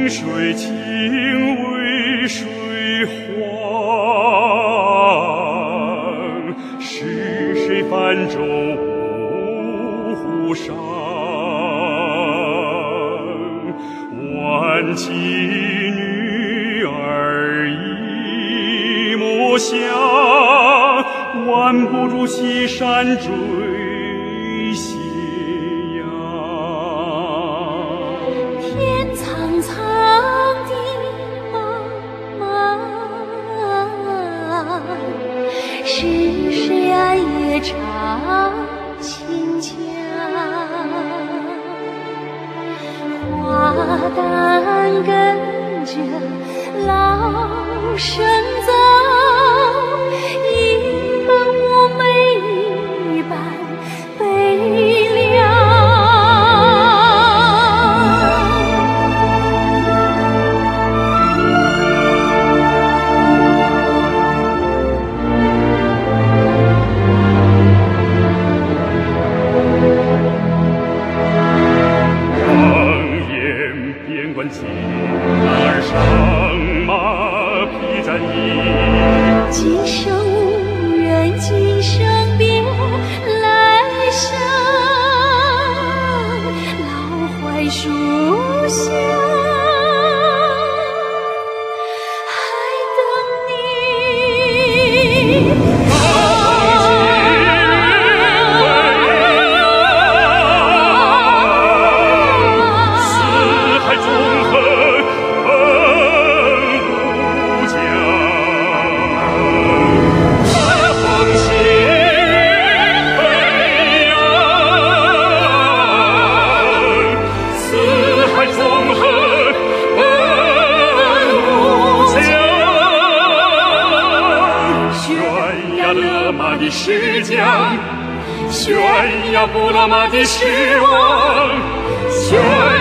水清为水黄，是谁泛舟五湖上？挽起女儿一抹香，挽不住西山追斜阳。 天苍苍地茫茫，是谁暗夜唱清腔？花旦跟着老生走，一般妩媚，一般悲凉。边关情儿上马披战衣， 今生无缘，今生别来生，老槐树下还等你。 的是江，悬崖布拉玛的是王，悬